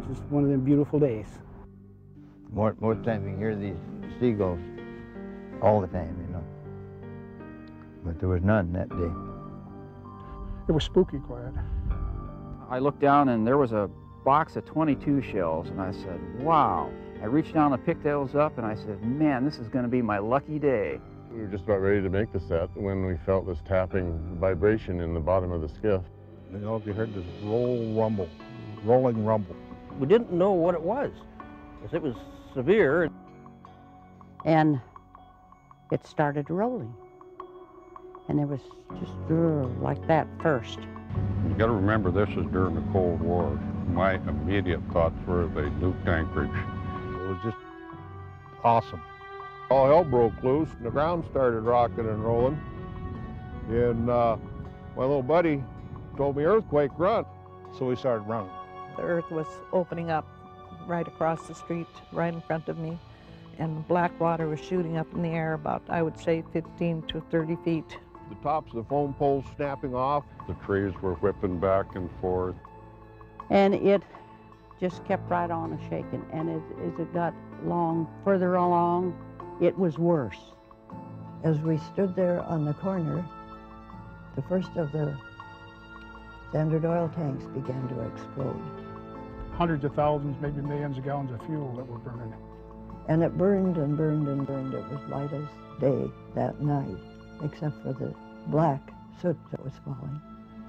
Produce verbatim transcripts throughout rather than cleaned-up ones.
just one of them beautiful days. More, more time you hear these seagulls all the time, you know. But there was none that day. It was spooky quiet. I looked down and there was a box of twenty-two shells, and I said, wow. I reached down and picked those up, and I said, man, this is going to be my lucky day. We were just about ready to make the set when we felt this tapping vibration in the bottom of the skiff. You know, we heard this roll rumble, rolling rumble. We didn't know what it was, because it was severe. And it started rolling. And it was just uh, like that first. You got to remember, this is during the Cold War. My immediate thoughts were they nuked Anchorage. It was just awesome. All hell broke loose, and the ground started rocking and rolling. And uh, my little buddy told me, earthquake, run. So we started running. The earth was opening up right across the street, right in front of me. And black water was shooting up in the air about, I would say, fifteen to thirty feet. The tops of the foam poles snapping off. The trees were whipping back and forth. And it just kept right on a shaking. And as, as it got long, further along, it was worse. As we stood there on the corner, the first of the Standard Oil tanks began to explode. Hundreds of thousands, maybe millions of gallons of fuel that were burning. And it burned and burned and burned. It was light as day that night, except for the black soot that was falling.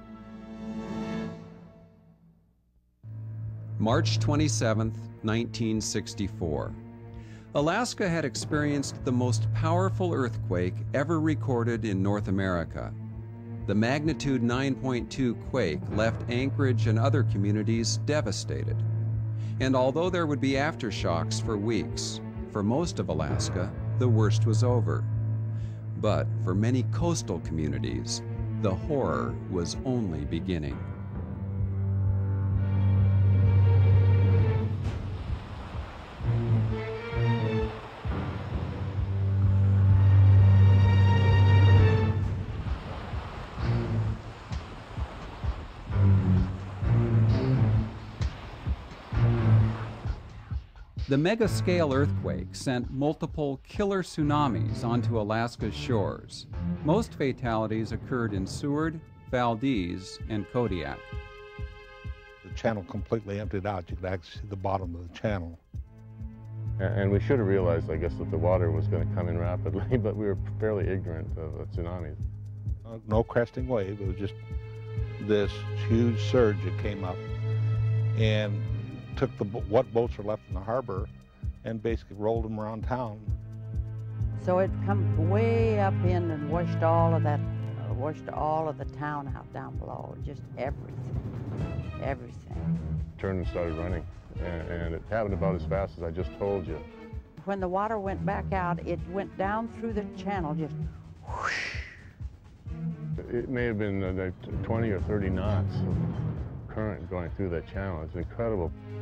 March twenty-seventh, nineteen sixty-four. Alaska had experienced the most powerful earthquake ever recorded in North America. The magnitude nine point two quake left Anchorage and other communities devastated. And although there would be aftershocks for weeks, for most of Alaska, the worst was over. But for many coastal communities, the horror was only beginning. The mega-scale earthquake sent multiple killer tsunamis onto Alaska's shores. Most fatalities occurred in Seward, Valdez, and Kodiak. The channel completely emptied out. You could actually see the bottom of the channel. And we should have realized, I guess, that the water was going to come in rapidly, but we were fairly ignorant of the tsunamis. Uh, no cresting wave. It was just this huge surge that came up and took the what boats were left in the harbor and basically rolled them around town. So it come way up in and washed all of that, uh, washed all of the town out down below, just everything, everything. Turned and started running, and, and it happened about as fast as I just told you. When the water went back out, it went down through the channel, just whoosh. It may have been uh, like twenty or thirty knots of current going through that channel. It's incredible.